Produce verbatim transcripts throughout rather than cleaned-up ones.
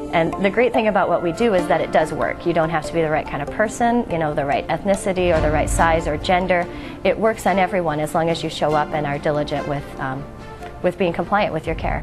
And the great thing about what we do is that it does work. You don't have to be the right kind of person, you know, the right ethnicity or the right size or gender. It works on everyone as long as you show up and are diligent with, um, with being compliant with your care.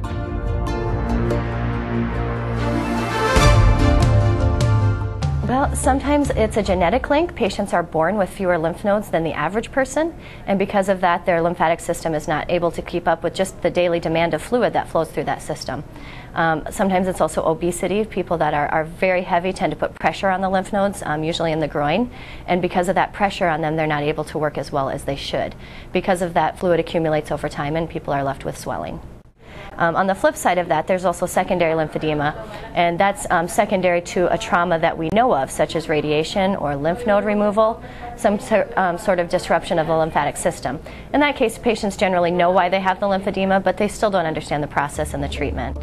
Well, sometimes it's a genetic link. Patients are born with fewer lymph nodes than the average person, and because of that, their lymphatic system is not able to keep up with just the daily demand of fluid that flows through that system. Um, sometimes it's also obesity. People that are, are very heavy tend to put pressure on the lymph nodes, um, usually in the groin, and because of that pressure on them, they're not able to work as well as they should. Because of that, fluid accumulates over time and people are left with swelling. Um, on the flip side of that, there's also secondary lymphedema, and that's um, secondary to a trauma that we know of, such as radiation or lymph node removal, some um, sort of disruption of the lymphatic system. In that case, patients generally know why they have the lymphedema, but they still don't understand the process and the treatment.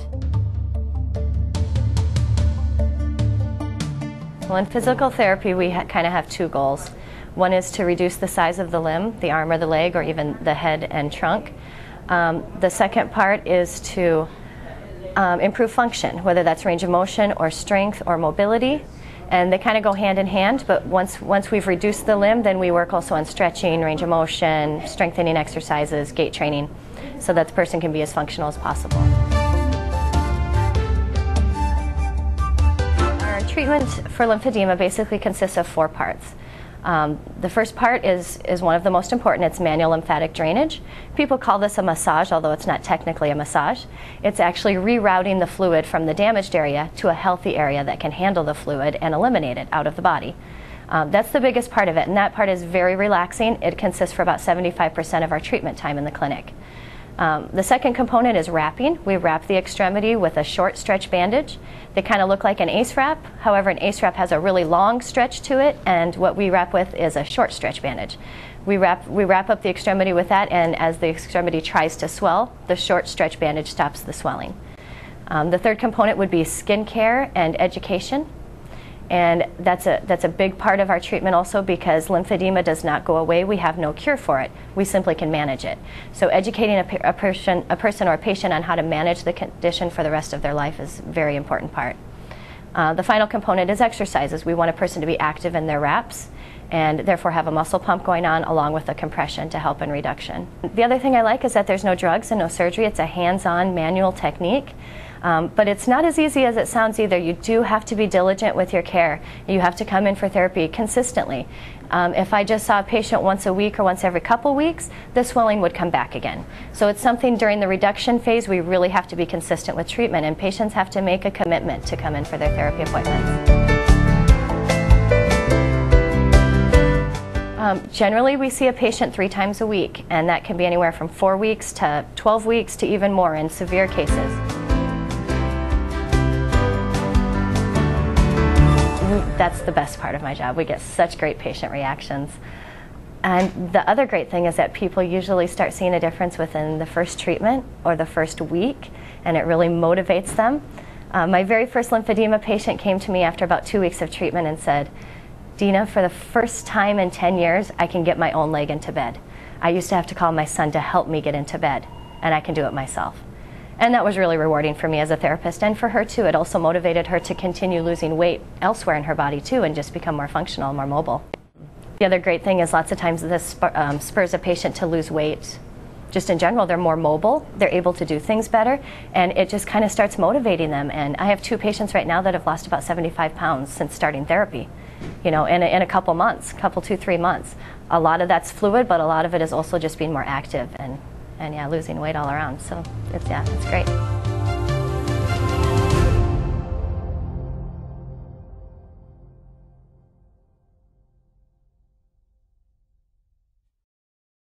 Well, in physical therapy, we ha kind of have two goals. One is to reduce the size of the limb, the arm or the leg, or even the head and trunk. Um, the second part is to um, improve function, whether that's range of motion or strength or mobility, and they kind of go hand in hand, but once, once we've reduced the limb, then we work also on stretching, range of motion, strengthening exercises, gait training, so that the person can be as functional as possible. Our treatment for lymphedema basically consists of four parts. Um, the first part is, is one of the most important. It's manual lymphatic drainage. People call this a massage, although it's not technically a massage. It's actually rerouting the fluid from the damaged area to a healthy area that can handle the fluid and eliminate it out of the body. Um, that's the biggest part of it, and that part is very relaxing. It consists for about seventy-five percent of our treatment time in the clinic. Um, the second component is wrapping. We wrap the extremity with a short stretch bandage. They kind of look like an ace wrap. However, an ace wrap has a really long stretch to it, and what we wrap with is a short stretch bandage. We wrap, we wrap up the extremity with that, and as the extremity tries to swell, the short stretch bandage stops the swelling. Um, the third component would be skin care and education. And that's a, that's a big part of our treatment also, because lymphedema does not go away. We have no cure for it. We simply can manage it. So educating a, a, person, a person or a patient on how to manage the condition for the rest of their life is a very important part. Uh, the final component is exercises. We want a person to be active in their wraps and therefore have a muscle pump going on along with a compression to help in reduction. The other thing I like is that there's no drugs and no surgery. It's a hands-on manual technique. Um, but it's not as easy as it sounds either. You do have to be diligent with your care. You have to come in for therapy consistently. Um, if I just saw a patient once a week or once every couple weeks, the swelling would come back again. So it's something during the reduction phase we really have to be consistent with treatment, and patients have to make a commitment to come in for their therapy appointments. Um, generally, we see a patient three times a week, and that can be anywhere from four weeks to twelve weeks to even more in severe cases. That's the best part of my job. We get such great patient reactions. And the other great thing is that people usually start seeing a difference within the first treatment or the first week, and it really motivates them. Uh, my very first lymphedema patient came to me after about two weeks of treatment and said, "Dina, for the first time in ten years, I can get my own leg into bed. I used to have to call my son to help me get into bed, and I can do it myself." And that was really rewarding for me as a therapist, and for her too. It also motivated her to continue losing weight elsewhere in her body too and just become more functional, more mobile. The other great thing is lots of times this um, spurs a patient to lose weight. Just in general, they're more mobile, they're able to do things better, and it just kind of starts motivating them. And I have two patients right now that have lost about seventy-five pounds since starting therapy, you know, in a, in a couple months, couple, two, three months. A lot of that's fluid, but a lot of it is also just being more active and And yeah, losing weight all around. So it's, yeah, it's great.